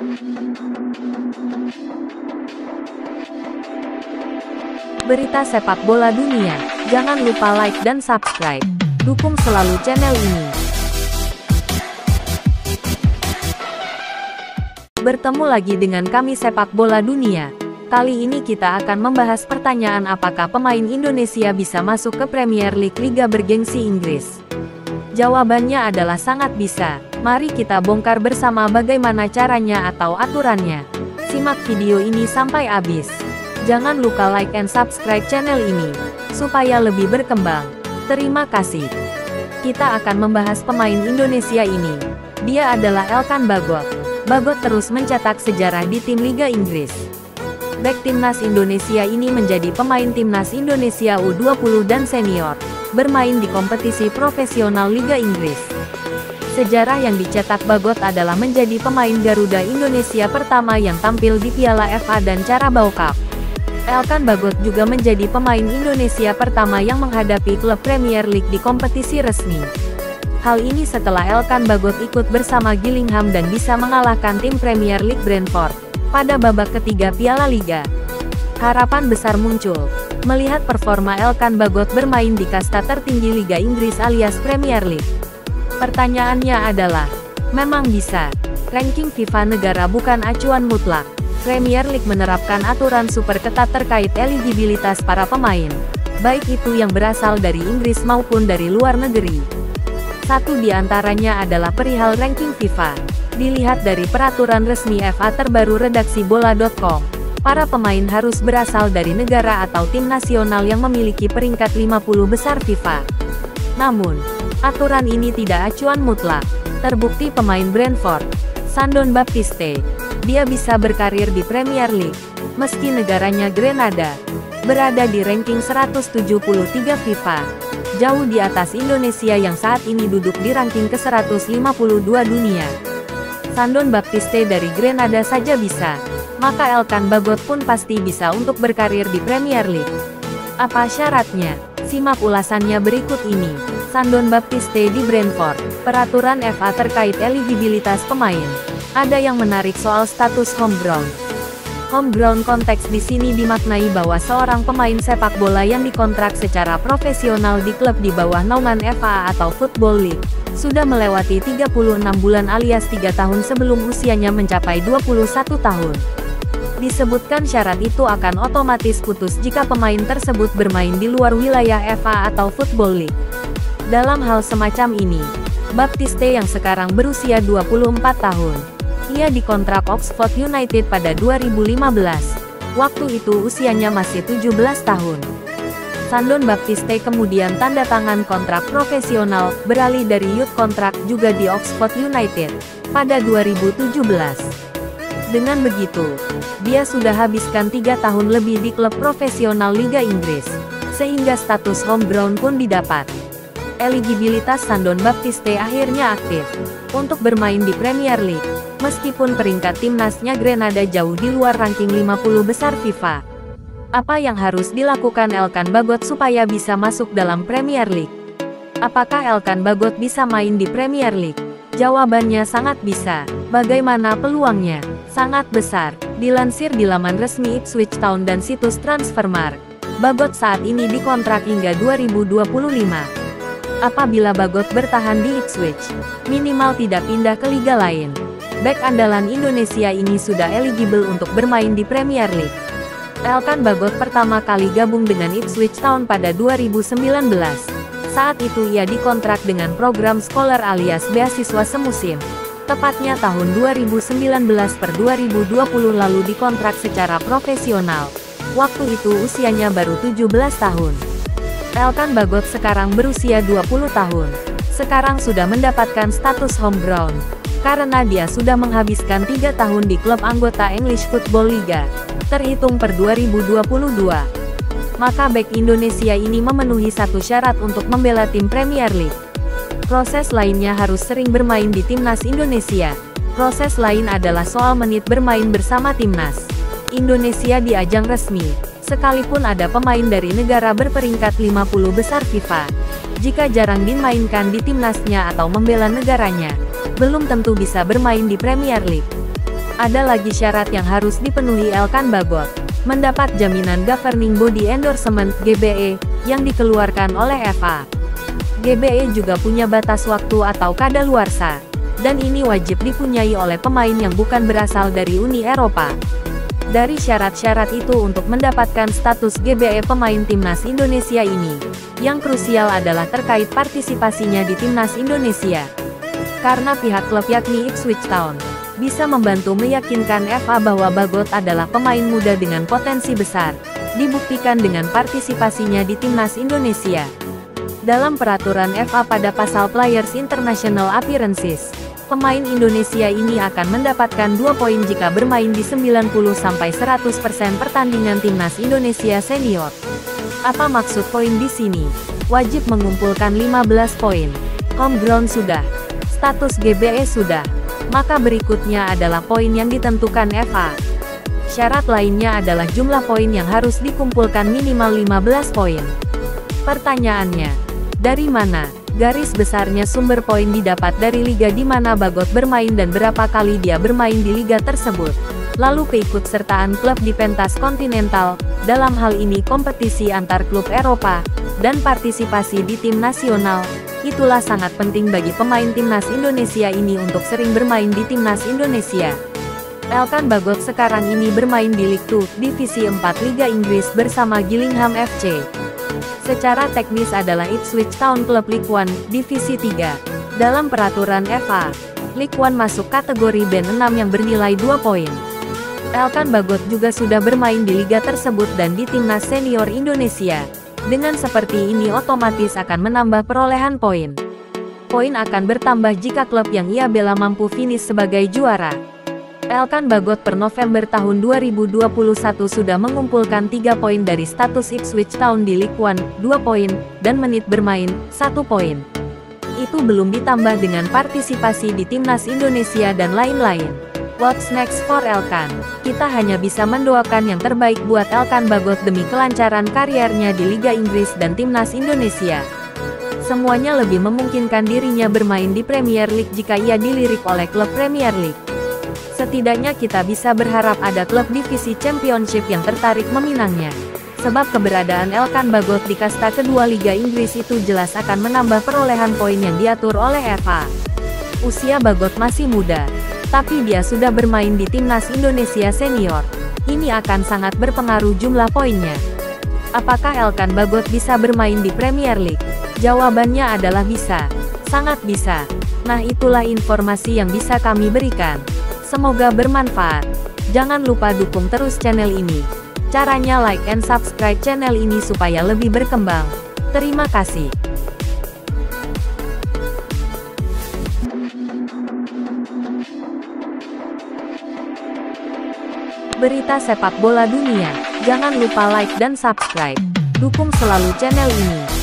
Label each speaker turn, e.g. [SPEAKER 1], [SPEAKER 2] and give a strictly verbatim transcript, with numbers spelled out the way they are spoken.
[SPEAKER 1] Berita sepak bola dunia, jangan lupa like dan subscribe. Dukung selalu channel ini. Bertemu lagi dengan kami Sepak Bola Dunia. Kali ini kita akan membahas pertanyaan apakah pemain Indonesia bisa masuk ke Premier League liga bergengsi Inggris. Jawabannya adalah sangat bisa. Mari kita bongkar bersama bagaimana caranya atau aturannya. Simak video ini sampai habis. Jangan lupa like and subscribe channel ini, supaya lebih berkembang. Terima kasih. Kita akan membahas pemain Indonesia ini. Dia adalah Elkan Bagot. Bagot terus mencetak sejarah di tim Liga Inggris. Bek timnas Indonesia ini menjadi pemain timnas Indonesia U dua puluh dan senior, bermain di kompetisi profesional Liga Inggris. Sejarah yang dicetak Bagot adalah menjadi pemain Garuda Indonesia pertama yang tampil di Piala F A dan Carabao Cup. Elkan Bagot juga menjadi pemain Indonesia pertama yang menghadapi klub Premier League di kompetisi resmi. Hal ini setelah Elkan Bagot ikut bersama Gillingham dan bisa mengalahkan tim Premier League Brentford pada babak ketiga Piala Liga. Harapan besar muncul melihat performa Elkan Bagot bermain di kasta tertinggi Liga Inggris alias Premier League. Pertanyaannya adalah, memang bisa? Ranking FIFA negara bukan acuan mutlak. Premier League menerapkan aturan super ketat terkait eligibilitas para pemain, baik itu yang berasal dari Inggris maupun dari luar negeri. Satu di antaranya adalah perihal ranking FIFA. Dilihat dari peraturan resmi F A terbaru redaksi bola titik com, para pemain harus berasal dari negara atau tim nasional yang memiliki peringkat lima puluh besar FIFA. Namun, aturan ini tidak acuan mutlak. Terbukti pemain Brentford, Sandon Baptiste, dia bisa berkarir di Premier League, meski negaranya Grenada berada di ranking seratus tujuh puluh tiga FIFA, jauh di atas Indonesia yang saat ini duduk di ranking ke seratus lima puluh dua dunia. Sandon Baptiste dari Grenada saja bisa, maka Elkan Bagot pun pasti bisa untuk berkarir di Premier League. Apa syaratnya? Simak ulasannya berikut ini. Sandon Baptiste di Brentford. Peraturan F A terkait eligibilitas pemain. Ada yang menarik soal status homegrown. Homegrown konteks di sini dimaknai bahwa seorang pemain sepak bola yang dikontrak secara profesional di klub di bawah naungan F A atau Football League sudah melewati tiga puluh enam bulan alias tiga tahun sebelum usianya mencapai dua puluh satu tahun. Disebutkan syarat itu akan otomatis putus jika pemain tersebut bermain di luar wilayah F A atau Football League. Dalam hal semacam ini, Baptiste yang sekarang berusia dua puluh empat tahun, ia dikontrak Oxford United pada dua ribu lima belas. Waktu itu usianya masih tujuh belas tahun. Sandon Baptiste kemudian tanda tangan kontrak profesional, beralih dari youth kontrak juga di Oxford United pada dua ribu tujuh belas. Dengan begitu, dia sudah habiskan tiga tahun lebih di klub profesional Liga Inggris, sehingga status homegrown pun didapat. Eligibilitas Sandon Baptiste akhirnya aktif untuk bermain di Premier League, meskipun peringkat timnasnya Grenada jauh di luar ranking lima puluh besar FIFA. Apa yang harus dilakukan Elkan Bagot supaya bisa masuk dalam Premier League? Apakah Elkan Bagot bisa main di Premier League? Jawabannya sangat bisa. Bagaimana peluangnya? Sangat besar. Dilansir di laman resmi Ipswich Town dan situs Transfermarkt, Bagot saat ini dikontrak hingga dua ribu dua puluh lima. Apabila Bagot bertahan di Ipswich, minimal tidak pindah ke liga lain, bek andalan Indonesia ini sudah eligible untuk bermain di Premier League. Elkan Bagot pertama kali gabung dengan Ipswich Town pada dua ribu sembilan belas. Saat itu ia dikontrak dengan program Scholar alias beasiswa semusim. Tepatnya tahun dua ribu sembilan belas per dua ribu dua puluh lalu dikontrak secara profesional. Waktu itu usianya baru tujuh belas tahun. Elkan Bagot sekarang berusia dua puluh tahun. Sekarang sudah mendapatkan status homegrown, karena dia sudah menghabiskan tiga tahun di klub anggota English Football Liga, terhitung per dua ribu dua puluh dua. Maka bek Indonesia ini memenuhi satu syarat untuk membela tim Premier League. Proses lainnya harus sering bermain di timnas Indonesia. Proses lain adalah soal menit bermain bersama timnas Indonesia di ajang resmi, sekalipun ada pemain dari negara berperingkat lima puluh besar FIFA. Jika jarang dimainkan di timnasnya atau membela negaranya, belum tentu bisa bermain di Premier League. Ada lagi syarat yang harus dipenuhi Elkan Bagot. Mendapat jaminan Governing Body Endorsement (G B E) yang dikeluarkan oleh F A. G B E juga punya batas waktu atau kadaluarsa. Dan ini wajib dipunyai oleh pemain yang bukan berasal dari Uni Eropa. Dari syarat-syarat itu untuk mendapatkan status G B E pemain timnas Indonesia ini, yang krusial adalah terkait partisipasinya di timnas Indonesia. Karena pihak klub yakni Ipswich Town bisa membantu meyakinkan F A bahwa Bagot adalah pemain muda dengan potensi besar, dibuktikan dengan partisipasinya di timnas Indonesia. Dalam peraturan F A pada pasal Players International Appearances, pemain Indonesia ini akan mendapatkan dua poin jika bermain di sembilan puluh sampai seratus persen pertandingan timnas Indonesia senior. Apa maksud poin di sini? Wajib mengumpulkan lima belas poin. Home ground sudah. Status G B E sudah. Maka berikutnya adalah poin yang ditentukan F A. Syarat lainnya adalah jumlah poin yang harus dikumpulkan minimal lima belas poin. Pertanyaannya, dari mana? Garis besarnya sumber poin didapat dari liga di mana Bagot bermain dan berapa kali dia bermain di liga tersebut. Lalu keikutsertaan klub di pentas kontinental, dalam hal ini kompetisi antar klub Eropa, dan partisipasi di tim nasional. Itulah sangat penting bagi pemain timnas Indonesia ini untuk sering bermain di timnas Indonesia. Elkan Bagot sekarang ini bermain di League two, Divisi empat Liga Inggris bersama Gillingham F C. Secara teknis adalah Ipswich Town Club League one, Divisi tiga. Dalam peraturan F A, League one masuk kategori band enam yang bernilai dua poin. Elkan Bagot juga sudah bermain di liga tersebut dan di timnas senior Indonesia. Dengan seperti ini otomatis akan menambah perolehan poin. Poin akan bertambah jika klub yang ia bela mampu finish sebagai juara. Elkan Bagot per November tahun dua ribu dua puluh satu sudah mengumpulkan tiga poin dari status Ipswich Town di League one, dua poin, dan menit bermain, satu poin. Itu belum ditambah dengan partisipasi di timnas Indonesia dan lain-lain. What's next for Elkan? Kita hanya bisa mendoakan yang terbaik buat Elkan Bagot demi kelancaran karirnya di Liga Inggris dan timnas Indonesia. Semuanya lebih memungkinkan dirinya bermain di Premier League jika ia dilirik oleh klub Premier League. Setidaknya kita bisa berharap ada klub divisi Championship yang tertarik meminangnya. Sebab keberadaan Elkan Bagot di kasta kedua Liga Inggris itu jelas akan menambah perolehan poin yang diatur oleh F A. Usia Bagot masih muda, tapi dia sudah bermain di timnas Indonesia senior. Ini akan sangat berpengaruh jumlah poinnya. Apakah Elkan Bagot bisa bermain di Premier League? Jawabannya adalah bisa. Sangat bisa. Nah, itulah informasi yang bisa kami berikan. Semoga bermanfaat. Jangan lupa dukung terus channel ini. Caranya like and subscribe channel ini supaya lebih berkembang. Terima kasih. Berita sepak bola dunia. Jangan lupa like dan subscribe. Dukung selalu channel ini.